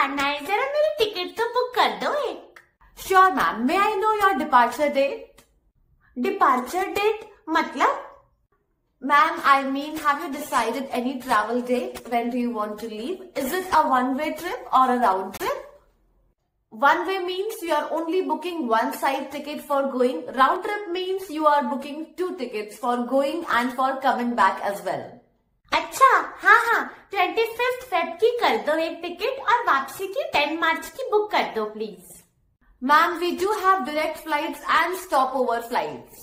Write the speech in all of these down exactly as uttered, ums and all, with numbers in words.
जाना है, जरा मेरी टिकट तो बुक कर दो एक। Sure ma'am, may I know your departure date? Departure date मतलब? Ma'am, I mean, have you decided any travel date? When do you want to leave? Is it a one-way trip or a round trip? One-way means you are only booking one side ticket for going. Round trip means you are booking two tickets for going and for coming back as well. अच्छा, हाँ हाँ, twenty fifth Feb की कर दो एक ticket और वापसी की टेन मार्च की बुक कर दो please. Ma'am, we do have direct flights and stopover flights.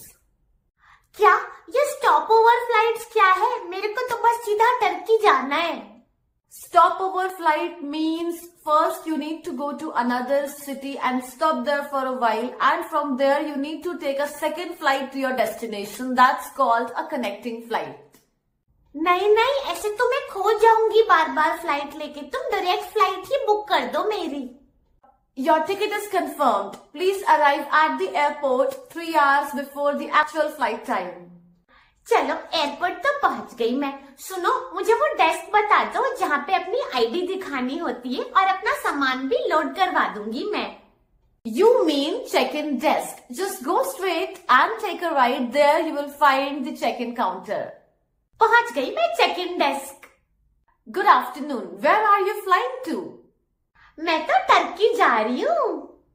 क्या ये स्टॉप ओवर फ्लाइट्स क्या है? मेरे को तो बस सीधा टर्की जाना है। Stopover flight means first you need to go to another city and stop there for a while, and from there you need to take a second flight to your destination. That's called a connecting flight. नहीं नहीं, ऐसे तो मैं खो जाऊंगी बार बार flight लेके। तुम direct flight ही book कर दो मेरी। Your ticket is confirmed. Please arrive at the airport three hours before the actual flight time. चलो एयरपोर्ट तो पहुंच गई मैं। सुनो, मुझे वो डेस्क बता दो जहाँ पे अपनी आईडी दिखानी होती है और अपना सामान भी लोड करवा दूंगी मैं। You mean check-in desk? Just go straight and take a right. There you will find the check-in counter. पहुंच गई मैं check in desk. Good afternoon. Where are you flying to? मैं तो टर्की जा रही हूँ।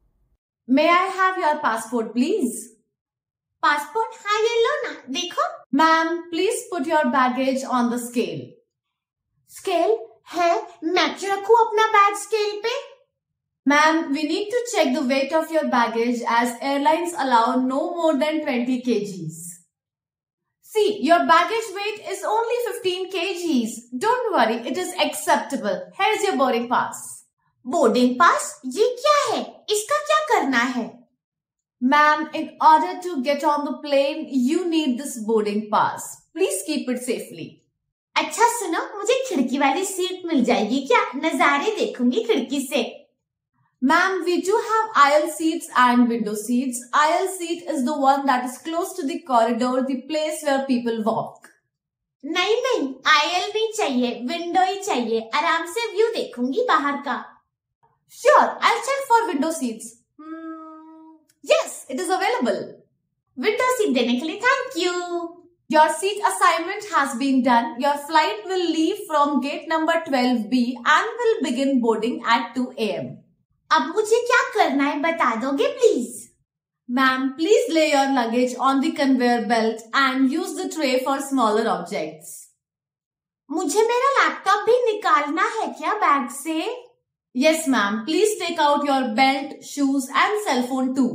May I have your passport, please? Passport? हाँ ये लो ना, देखो। Ma'am, please put your baggage on the scale. Scale है? मैं क्यों रखूँ अपना बैग स्केल पे? Ma'am, we need to check the weight of your baggage as airlines allow no more than twenty kilograms. See, your baggage weight is only fifteen kilograms. Don't worry, it is acceptable. Here's your boarding pass. Boarding pass? ये क्या है? इसका क्या करना है? Ma'am, in order to get on the plane, you need this boarding pass. Please keep it safely. अच्छा सुनो, मुझे खिड़की वाली सीट मिल जाएगी क्या? नजारे देखूंगी खिड़की से। Ma'am, we do have aisle seats and window seats. Aisle seat is the one that is close to the corridor, the place where people walk. नहीं नहीं, आयल नहीं चाहिए, विंडो ही चाहिए। आराम से व्यू देखूंगी बाहर का। Sure, I'll check for window seats. Hmm, yes, it is available. Window seat देने के लिए thank you. Your seat assignment has been done. Your flight will leave from gate number twelve B and will begin boarding at two A M अब मुझे क्या करना है बता दोगे please? Ma'am, please lay your luggage on the conveyor belt and use the tray for smaller objects. मुझे मेरा laptop भी निकालना है क्या बैग से? Yes, ma'am. Please take out your belt, shoes and cell phone too.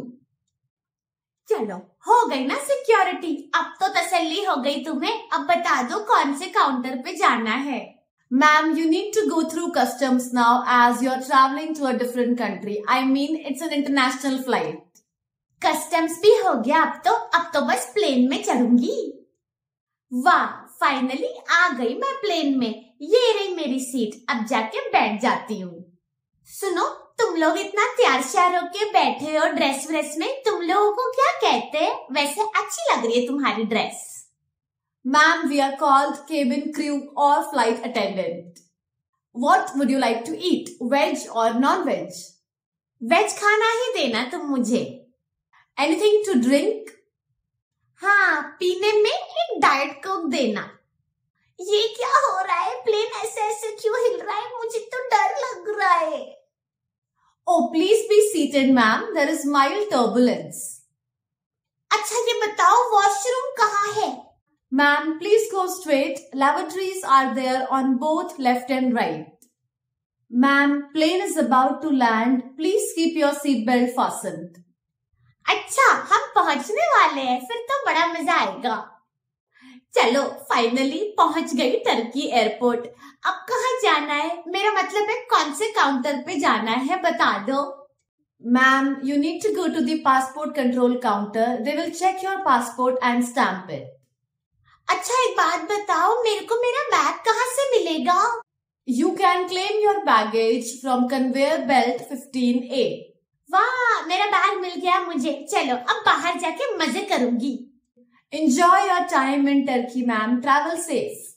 चलो हो गई ना सिक्योरिटी, अब तो तसल्ली हो गई तुम्हें। अब बता दो कौन से काउंटर पे जाना है? Ma'am, you need to go through customs now as you're traveling to a different country. I mean, it's an international flight. Customs भी हो गया अब तो। अब तो बस प्लेन में चढ़ूंगी। वाह, फाइनली आ गई मैं प्लेन में। ये रही मेरी सीट, अब जाके बैठ जाती हूँ। सुनो, तुम लोग इतना तैयार श्यार होके बैठे हो ड्रेस व्रेस में, तुम लोगों को क्या कहते हैं? वैसे अच्छी लग रही है तुम्हारी dress. Ma'am, we are called cabin crew or flight attendant. What would you like to eat? Veg or non-veg? Veg खाना ही देना तुम मुझे। Anything to drink? हाँ, पीने में एक डाइट कोक देना। ये क्या हो रहा है? प्लेन ऐसे ऐसे क्यों हिल रहा है? मुझे तो डर लग रहा है। Oh, please be seated, ma'am. There is mild turbulence. अच्छा ये बताओ वॉशरूम कहाँ है? Ma'am, please go straight. Lavatories are there on both left and right. Ma'am, plane is about to land. Please keep your seatbelt fastened. अच्छा, हम पहुंचने वाले हैं, फिर तो बड़ा मजा आएगा। चलो फाइनली पहुंच गई टर्की एयरपोर्ट। अब कहाँ जाना है? मेरा मतलब है कौन से काउंटर पे जाना है बता दो। Ma'am, you need to go to the passport control counter. They will check your passport and stamp it. अच्छा एक बात बताओ, मेरे को मेरा बैग कहाँ से मिलेगा? You can claim your baggage from conveyor belt fifteen A. वाह, मेरा बैग मिल गया मुझे। चलो अब बाहर जाके मजे करूंगी। Enjoy your time in Turkey, ma'am. Travel safe.